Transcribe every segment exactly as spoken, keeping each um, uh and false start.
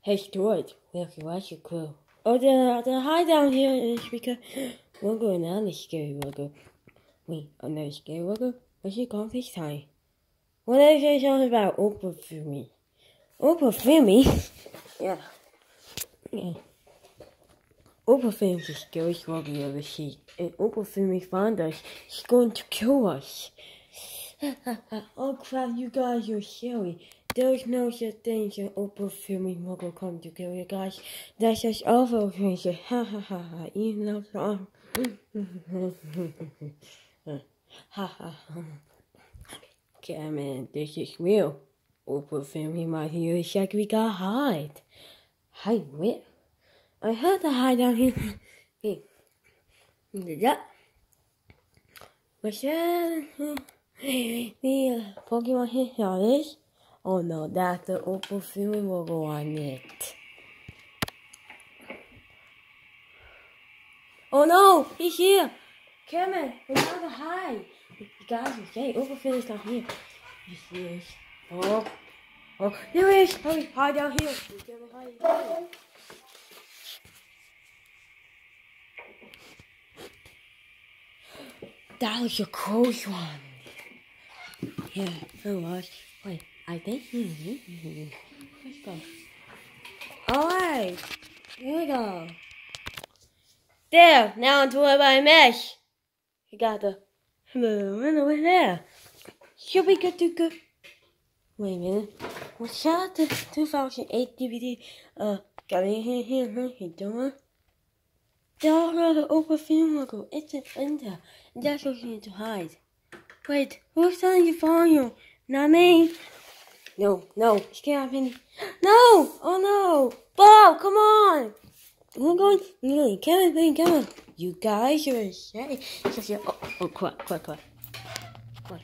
destroyed. Look, what's your clue? Oh, the, the high down here is because we'll go another scary logo. Wait, another scary logo? What's your conflict time? What did I say something about Oprah Fumi? Oprah Fumi? Yeah. Yeah. Oprah Fumi's the scariest logo you ever see. And Oprah Fumi found us. She's going to kill us. Oh crap, you guys are silly. There's no such thing as an Oprah Fumi logo come to kill you guys. That's just awful things. Ha ha ha ha. Even though song. Ha ha ha. Okay, man, this is real. Oprah Fumi might hear it's like we got hide. Hide where? I heard the hide down here. Hey. Yeah. What's that? The uh, Pokemon here, how it is? Oh no, that's the Oprah Fumi logo on it. Oh no, he's here! Cameron, we gotta hide. You guys are safe. Oprah Fumi's not here. He is. Oh, oh, there he is! Hurry, hide down here. Hide, hide. That was a close one. Yeah, it was. Wait, I think. Let's go. Alright, here we go. There, now into it by mesh. You got the moon over there. Should we get to go? Wait a minute. What's that? The two thousand eight D V D. Uh, got it here, here, here, here, doing. They all got the Oprah Fumi logo. It's in there. And that's what you need to hide. Wait, who's telling you phone you? Not me. No, no, she can't have any. No! Oh no! Bob, come on! We're going. Really, Kevin, Kevin, Kevin. You guys are insane. Oh, oh, quiet, quiet, quiet. Quiet.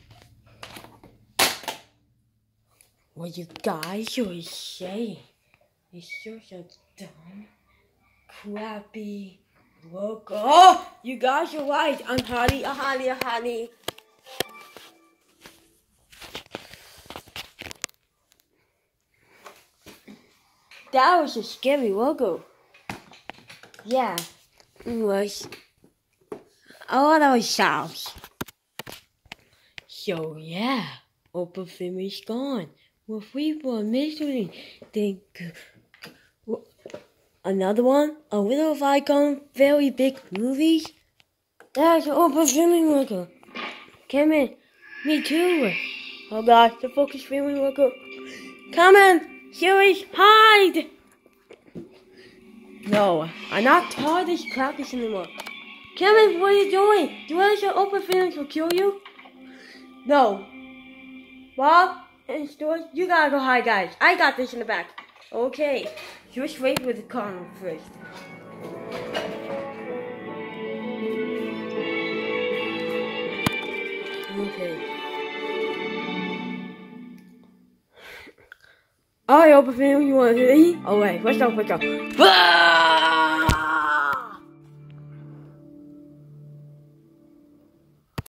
Well, you guys are insane. It's such a dumb, crappy logo. Oh, you guys are right. I'm honey, I'm honey, I'm honey. That was a scary logo. Yeah, it was a lot of sounds. So yeah, Oprah Fumi's gone. We're free for a mystery. Think another one? A little icon, very big movies. That's Oprah Fumi logo. Come in, me too. Oh gosh, the Focus Fumi logo. Come in. Series, hide! No, I'm not tired of this practice anymore. Kevin, what are you doing? Do you want your Oprah Fumi to kill you? No. Bob and Stuart, you gotta go hide, guys. I got this in the back. Okay, just wait with the car first. Okay. Alright, Oprah Fumi, you wanna do it? Alright, let's go, let's go.